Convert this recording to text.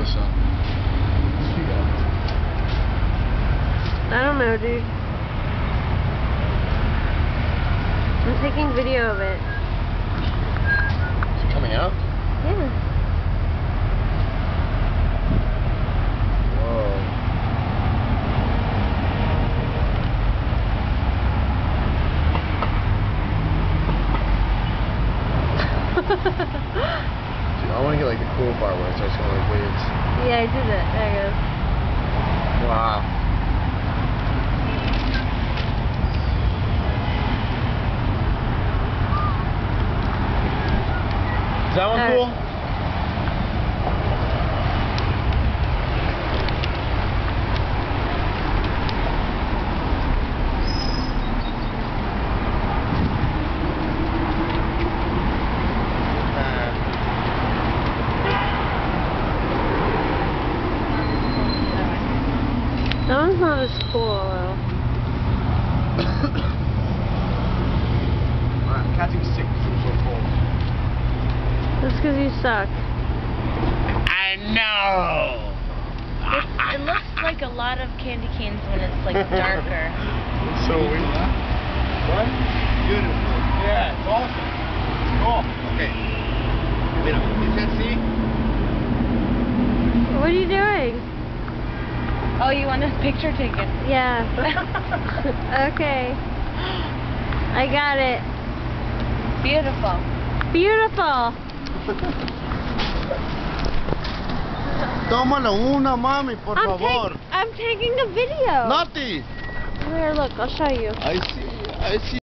close up. I don't know, dude. I'm taking video of it. Is it coming out? Yeah. Whoa. Dude, I want to get like the cool part where it starts going like waves. Yeah, I did it. There it goes. Wow. Is that one cool? That one's not as cool, though. I'm catching sick because I'm so cold. That's because you suck. I know! It looks like a lot of candy canes when it's like darker. It's so weird. What? Beautiful. Yeah, it's awesome. Cool. Okay. Wait a minute. You can't see? What are you doing? Oh, you want a picture taken? Yeah. Okay. I got it. Beautiful. Beautiful. Tómalo una, mami, por favor. I'm taking a video. Naughty. Here, look, I'll show you. I see.